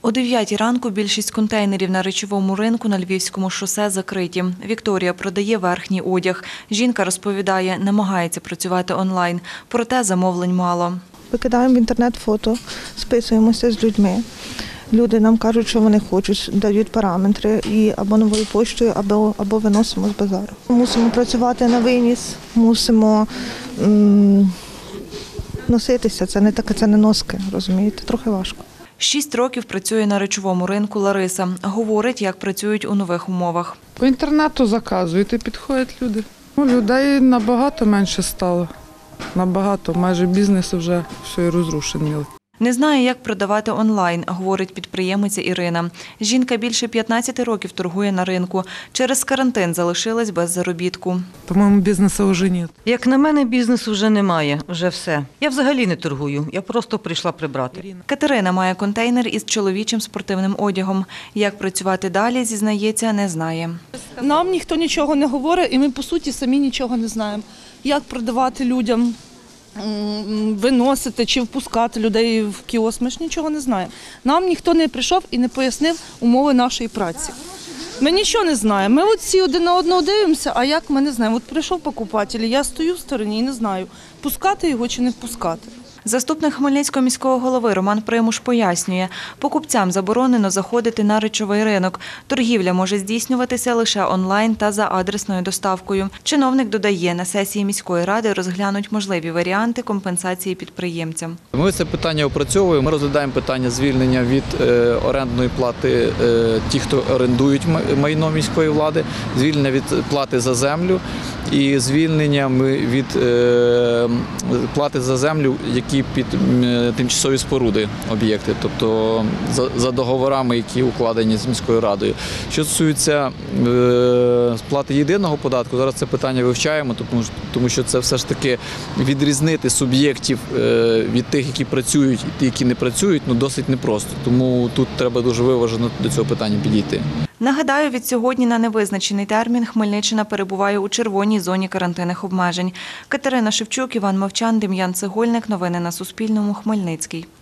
О 9 ранку більшість контейнерів на речовому ринку на Львівському шосе закриті. Вікторія продає верхній одяг. Жінка розповідає, намагається працювати онлайн, проте замовлень мало. Викидаємо в інтернет фото, списуємося з людьми. Люди нам кажуть, що вони хочуть, дають параметри і або новою поштою, або виносимо з базару. Мусимо працювати на виніс, мусимо носитися. Це не носки, розумієте, трохи важко. 6 років працює на речовому ринку Лариса. Говорить, як працюють у нових умовах. По інтернету заказують і підходять люди. Людей набагато менше стало. Набагато. Майже бізнес вже все розрушений. Не знає, як продавати онлайн, говорить підприємиця Ірина. Жінка більше 15 років торгує на ринку. Через карантин залишилась без заробітку. По-моєму, бізнесу вже немає. Як на мене, бізнесу вже немає, вже все. Я взагалі не торгую, я просто прийшла прибрати. Катерина має контейнер із чоловічим спортивним одягом. Як працювати далі, зізнається, не знає. Нам ніхто нічого не говорить і ми, по суті, самі нічого не знаємо. Як продавати людям, виносити чи впускати людей в кіоск, ми ж нічого не знаємо. Нам ніхто не прийшов і не пояснив умови нашої праці. Ми нічого не знаємо. Ми от всі один на одного дивимося, а як ми не знаємо. От прийшов покупатель, я стою в стороні і не знаю, пускати його чи не впускати. Заступник Хмельницького міського голови Роман Примуш пояснює, покупцям заборонено заходити на речовий ринок. Торгівля може здійснюватися лише онлайн та за адресною доставкою. Чиновник додає, на сесії міської ради розглянуть можливі варіанти компенсації підприємцям. Ми це питання опрацьовуємо. Ми розглядаємо питання звільнення від орендної плати ті, хто орендують майно міської влади, звільнення від плати за землю і звільнення від плати за землю, які під тимчасові споруди об'єкти, тобто за договорами, які укладені з міською радою. Що стосується сплати єдиного податку, зараз це питання вивчаємо, тому що це все ж таки відрізнити суб'єктів від тих, які працюють і тих, які не працюють, досить непросто. Тому тут треба дуже виважено до цього питання підійти. Нагадаю, від сьогодні на невизначений термін Хмельниччина перебуває у червоній зоні карантинних обмежень. Катерина Шевчук, Іван Мовчан, Дем'ян Цегольник. Новини на Суспільному. Хмельницький.